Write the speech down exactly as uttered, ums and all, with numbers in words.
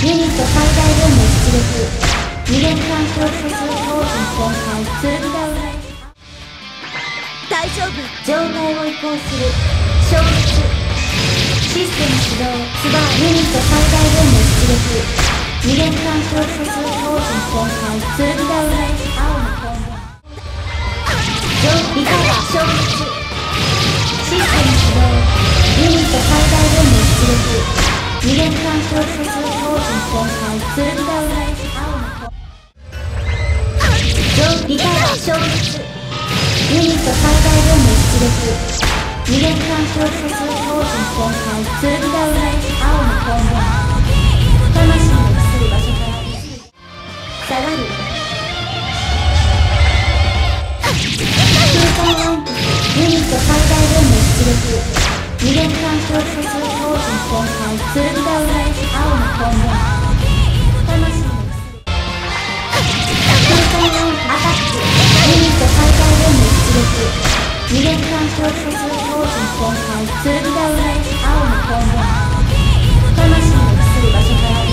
ユニット最大分の出力。二連環境素数標準展開。剣が裏へ。 大丈夫。 状態を移行する。消失。システム始動。スバーユニット最大分の出力。二連環境素数標準展開。剣が裏へ。青のコンボ。リカバー消失。システム始動。ユニット最大分の出力。二連環境素数標準展開。剣が裏へ。青のコンボ。リカバー消失。ユニット最大分の出力。二連環境素数標準展開。剣が裏へ。青のコンボ。魂の移る場所から下がる。空間ワンプス。ユニット最大分の出力。二連環境素数標準展開。剣が裏へ。青のコンボ。魂の空間ワンプス。アタック。ユニット最大分の出力。二連環境素数標準展開。剣が裏へ。青のコンボ。魂の移る場所から